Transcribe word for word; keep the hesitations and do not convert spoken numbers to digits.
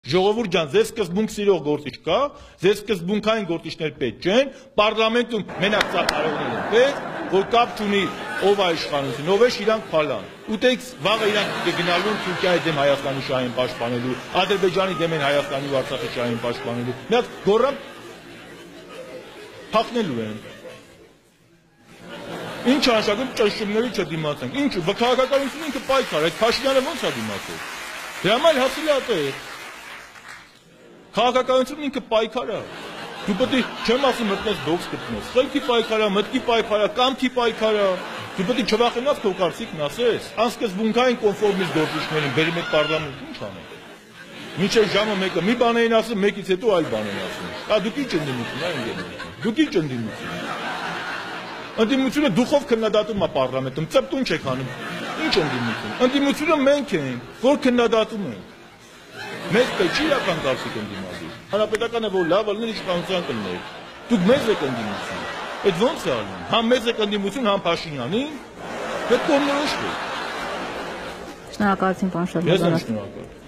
Ժողովուրդ ջան, ձեզ սկզբունք սիրող գործիչ կա, ձեզ սկզբունքային գործիչներ պետք չեն, պարլամենտում մենակ ծառայողներ են պետք, որ կապ չունի ով է իշխանություն, ով է իրանք փալան։ Ուտեքս վաղը իրանք կգնալու են Թուրքիայի դեմ Հայաստանի շահին պաշտպանելու, Ադրբեջանի դեմ են Հայաստանի ու Արցախի շահին պաշտպանելու։ Մի հատ գոռամ փախնելու են։ Ինչ անշակում ճշտումների չդիմացենք։ Ինչ քաղաքականությունը ինքը պայքար, այդ Փաշինյանը ո՞նց է դիմացել։ Դրա համար հասել է այդտեղ։ Քաղաքականությունն ինքը պայքար է։ Դու պետք է չեմ ասում մտնես բոքս գտնես։ Խելքի պայքար է, մտքի պայքար է, կամքի պայքար է։ Դու պետք է չվախենաս քո կարծիքն ասես։ Անսկզբունքային կոնֆորմիզմ գործիչներին բերում եք պարլամենտ, ինչ անենք։ Մինչև ժամը մեկը մի բան էին ասում, մեկից հետո այլ բան են ասում։ Ա դուք ի՞նչ ընդդիմություն ա ընկերներ։ Դուք ի՞նչ ընդդիմություն։ Ընդդիմությունը դուխով քննադատում է պարլամենտում, ծպտուն չեք անում։ Ինչ ընդդիմություն։ Ընդդիմությունը մենք ենք, որ քննադատում ենք։ Մեզ պետք չի իրական կարծիք ընդդիմադիր։ Հանրապետականը որ լավ ալներ իշխանության կլներ։ Դուք մեզ եք ընդդիմություն։ Այդ ո՞նց է ալնում։ Համ մեզ եք ընդդիմություն, համ Փաշինյանին։ Պետք է կողմնորոշվի։ Շնորհակալություն, պարոն Շարմազանov։ Ես եմ շնորհակալ։